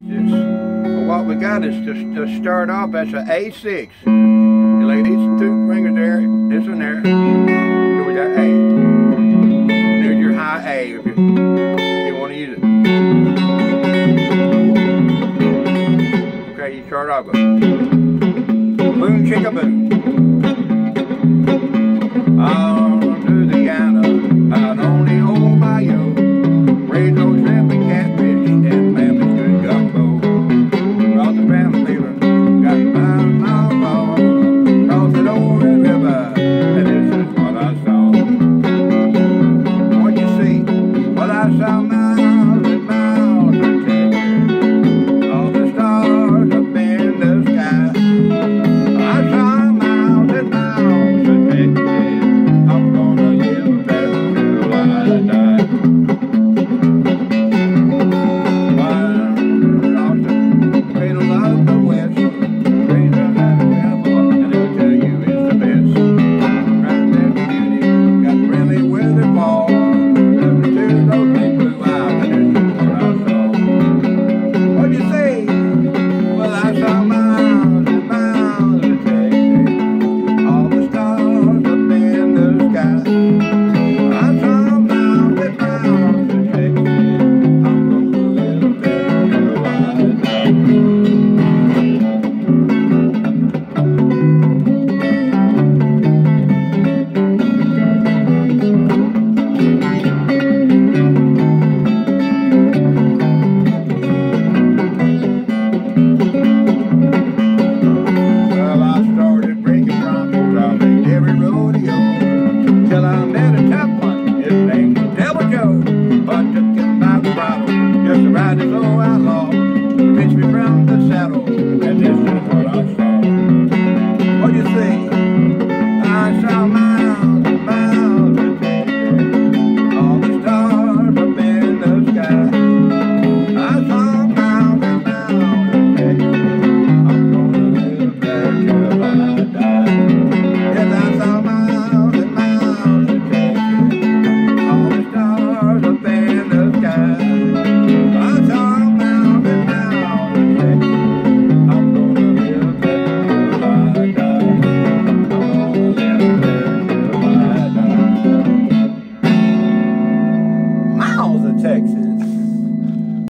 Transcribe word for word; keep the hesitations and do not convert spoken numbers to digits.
This, well, what we got is to, to start off as an A six. You lay these two fingers there, this one there. So we got A. There's your high A if you, if you want to use it. Okay, you start off with boom, chicka boom. Oh.